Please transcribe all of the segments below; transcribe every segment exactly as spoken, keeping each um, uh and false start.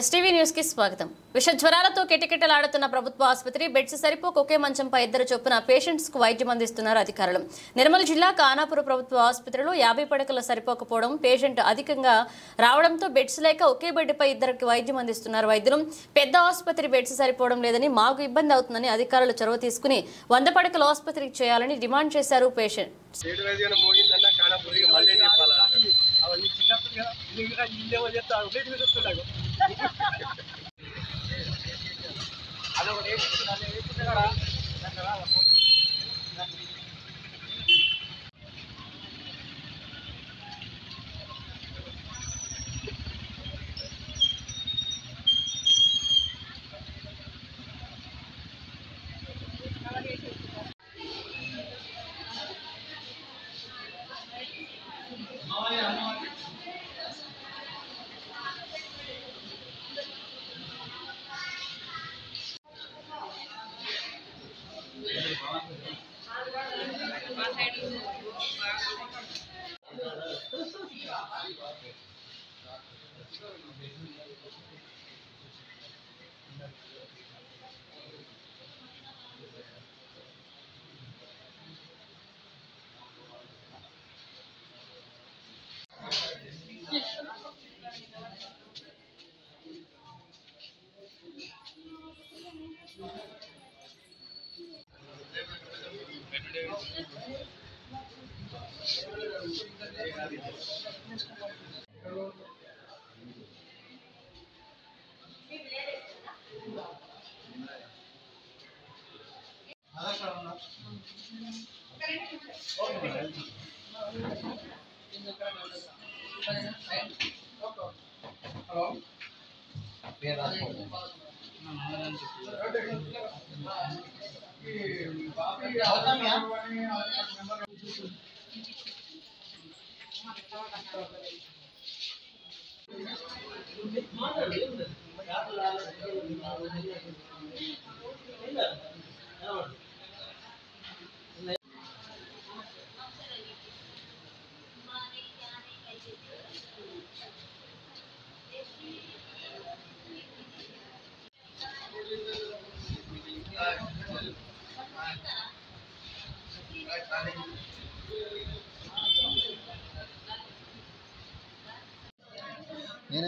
STV news కి స్వాగతం. విష జ్వరాలతో కిటకిటలాడుతున్న ప్రభుత్వ ఆసుపత్రి బెడ్స్ సరిపోక ఒకే మంచంపై ఇద్దరు చొప్పున పేషెంట్స్ కు వైద్యం అందిస్తున్నారు అధికారులు. నిర్మల్ జిల్లా కానాపూర్ ప్రభుత్వ ఆసుపత్రిలో యాభై పడకలు సరిపోకపోవడం, పేషెంట్ అధికంగా రావడంతో బెడ్స్ లేక ఒకే బెడ్పై ఇద్దరికి వైద్యం అందిస్తున్నారు వైద్యులు. పెద్ద ఆసుపత్రి బెడ్స్ సరిపోవడం లేదని, మాకు ఇబ్బంది అవుతుందని అధికారులు చొరవ తీసుకుని వంద పడకల ఆసుపత్రికి చేయాలని డిమాండ్ చేశారు పేషెంట్. నేనే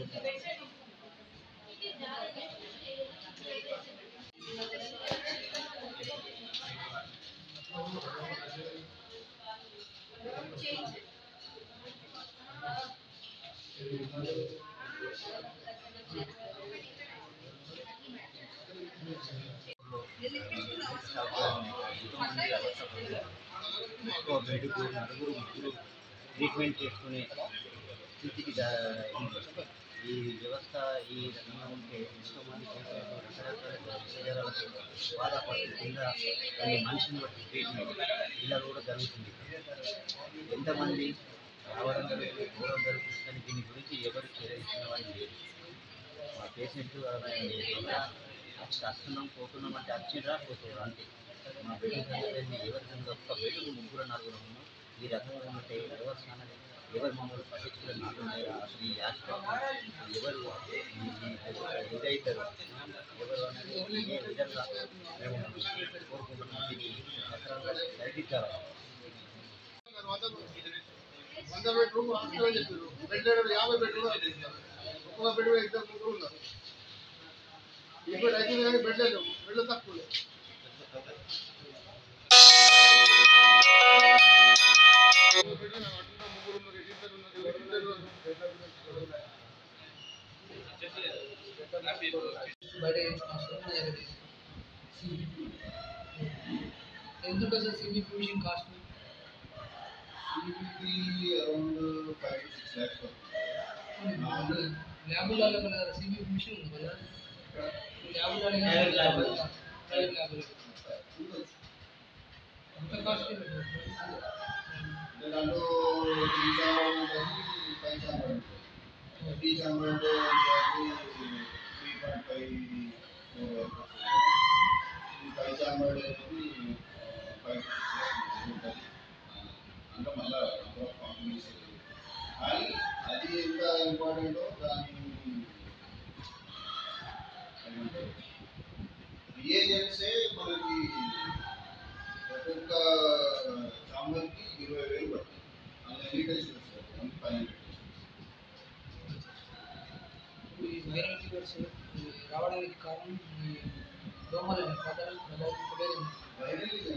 బెడ్కు నలుగురు ముగ్గురు ట్రీట్మెంట్ చేసుకునే స్థితికి ఈ వ్యవస్థ ఈ రకంగా ఉంటే ఎంతోమంది రకరకాల బాధపడుతుంది. కింద కొన్ని మనిషిని బట్టి ట్రీట్మెంట్ ఇలా కూడా జరుగుతుంది. ఎంతమంది రావడం జరుగుతుంది, పోవడం జరుగుతుంది, కానీ దీని గురించి ఎవరు చేసిన వాళ్ళు లేదు. మా పేషెంట్ వస్తున్నాం పోతున్నాం అంటే వచ్చిరా పోతున్నారు అంతే. మా బెడ్ ఎవరికైనా ఒక్క బెడ్కు ముగ్గురు నలుగురు ఉన్నాం. ఈ రకంగా ఉంటే వ్యవస్థ అనేది ఎవరు మమ్మల్ని పట్టించుకుని నాటు అసలు ఈ హాస్పిటల్ ఎవరు ఇదవుతారు ఎవరు అనేది ఏ విధంగా మేము కోరుకుంటున్నాం. దీన్ని సక్రమంగా సరిదిద్దాలి. వంద బెడ్రూమ్ హాస్పిటల్ చెప్పారు. బెడ్ యాభై బెడ్రూమ్ ఒక్కొక్క బెడ్ ఇద్దరు ముగ్గురు ఉన్నారు. ఈ బెడ్ అయితే కానీ బెడ్ లేదు, బెడ్ తక్కువ లేదు. ఎందుకు sir CBP machine cost around five to six lakhs ల్యాబ్లలో కదా సిబిపి మిషన్ ఉంది కదా ల్యాబ్లో ప్రైవేట్ ల్యాబ్లో ఎంత కాస్ట్ దాంట్లో ఫైవ్ హండ్రెడ్ టీ hundred three point five five hundred అనేది ఫైవ్ ఉంటుంది. అంటే మళ్ళీ కానీ అది ఎంత ఇంపార్టెంటో దాని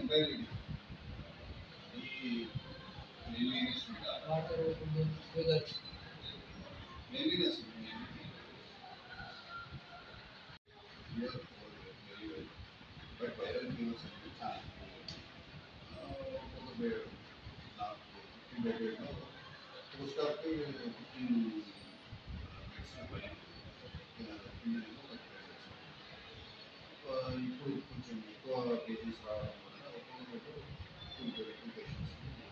ఈ క్లీన్లీనెస్ ఉండాలి. Water food cleanliness but viral fevers అంటే చాలా ఒక బెడ్ నాకు ఫిఫ్టీన్ బెడ్లో పోస్ట్ ఆఫ్కి ఫిఫ్టీన్ బెడ్స్ పడింది. కిందనేమో థర్టీ ఫైవ్ బెడ్స్. ఇప్పుడు కొంచెం ఎక్కువ కేసెస్ రావడం వల్ల ఒక్కొక్క బెడ్ టూ టూ పేషెంట్స్